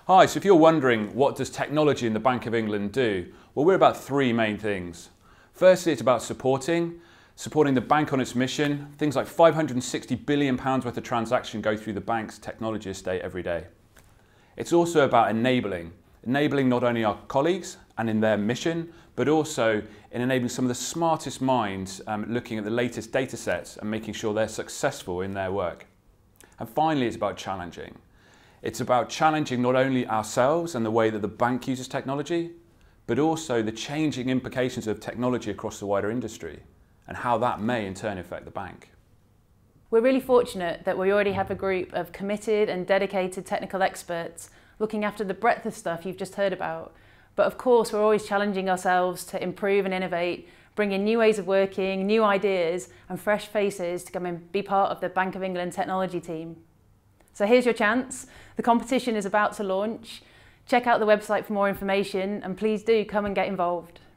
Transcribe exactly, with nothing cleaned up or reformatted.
Hi, so if you're wondering what does technology in the Bank of England do, well, we're about three main things. Firstly, it's about supporting, supporting the bank on its mission. Things like five hundred and sixty billion pounds worth of transactions go through the bank's technology estate every day. It's also about enabling, enabling not only our colleagues and in their mission, but also in enabling some of the smartest minds um, looking at the latest data sets and making sure they're successful in their work. And finally, it's about challenging. It's about challenging not only ourselves and the way that the bank uses technology, but also the changing implications of technology across the wider industry and how that may in turn affect the bank. We're really fortunate that we already have a group of committed and dedicated technical experts looking after the breadth of stuff you've just heard about. But of course, we're always challenging ourselves to improve and innovate, bring in new ways of working, new ideas and fresh faces to come and be part of the Bank of England technology team. So here's your chance. The competition is about to launch. Check out the website for more information and please do come and get involved.